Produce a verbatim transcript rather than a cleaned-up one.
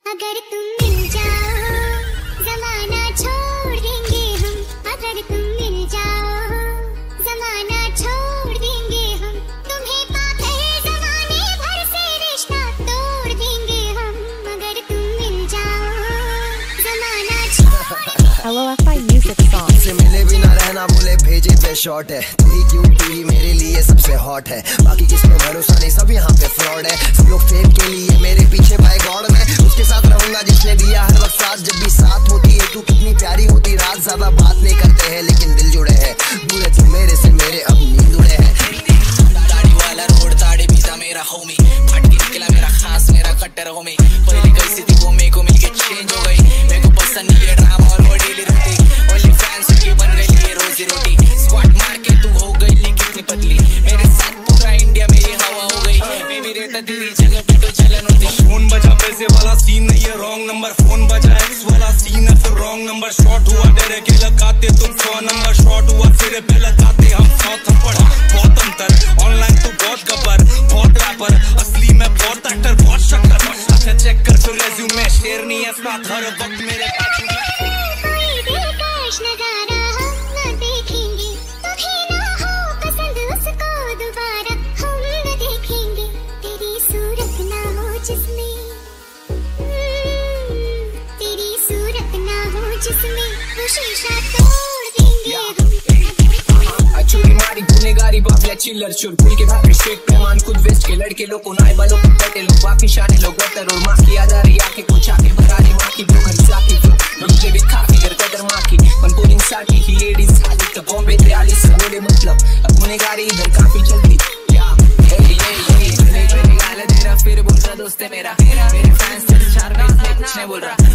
अगर तुम मिल जाओ जमाना छोड़ देंगे हम, अगर तुम मिल जाओ जमाना छोड़ देंगे हम, तुम्हें पाकर जमाने भर से रिश्ता तोड़ देंगे हम, अगर तुम मिल जाओ जमाना छोड़। L O F I music song से मिले बिना रहना बोले भेजे पे शॉर्ट है, तू ही क्यों तू ही मेरे लिए सबसे हॉट है, बाकी किसमें भरोसा नहीं सब यहाँ पे फ्रॉड है, सब लोग फेम के लिए मेरे पीछे बाय गॉड मैं उसके साथ रहूंगा जिसने दिया हर वक्त साथ, जब भी साथ होती है तू कितनी प्यारी होती, रात ज्यादा बात नहीं करते हैं लेकिन दिल जुड़े हैं, दूर तू मेरे से मेरे अब नींद उड़े हैं। दाढ़ी वाला रोड दाढ़ी पीता मेरा होमी, फट के निकला मेरा खास मेरा कट्टर होमी, पहले कैसी थी वो मेरे को मिलके चेंज हो गई, मेरे को पसंद नहीं है ड्रामा और वो डेली रोटी, ओनली फैंस की बन गई है रोजी रोटी, स्क्वाट मार के तू हो गई ली कितनी पतली, मेरे साथ पूरा इंडिया मेरी हवा हो गई, मैं भी रहता तेरी जगह पे तो चलन होती। फोन बजा पैसे वाला सीन नहीं है रॉन्ग नंबर, फोन बजा एक्स वाला सीन है फिर रॉन्ग नंबर, शॉर्ट हुआ डरे के लगाते तुम सौ नंबर, शॉर्ट हुआ फिर पे लगाते हम सौ थप्पड़, बहुत अंतर ऑनलाइन तो बहुत गब्बर बहुत रैपर, असली में बहुत एक्टर बहुत शक्कर, अच्छा चेक कर फिर रेज्यूमे शेयर नहीं है साथ हर वक्त मेरे पास कोई दिलकश नजारा हम न देखेंगे, कभी ना हो पसंद उसको दोबारा हम न देखेंगे, तेरी सूरत ना हो जिसमें तेरी सूरत ना हो जिसमें वो शीशा तोड़ देंगे हम। चोरी मारी गुनेगारी बाबला चिल्लर चोर भूल के भागे शेख मेहमान खुद वेस्ट के लड़के लोग को नाई वालों को बैठे लोग बाकी शाने लोग गटर और माँ की याद आ रही आके कुछ आके भरा रही माँ की जो घर जाके मुझे भी काफी घर कदर माँ की पण पोलिंग साठी ही लेडीज खाली तो बॉम्बे बयालीस बोले मतलब अब गुनेगारी इधर काफी चलती या ये ये ये मेरे गाल तेरा फिर बोल रहा दोस्त है मेरा मेरे फैंस चार में कुछ नहीं बोल रहा।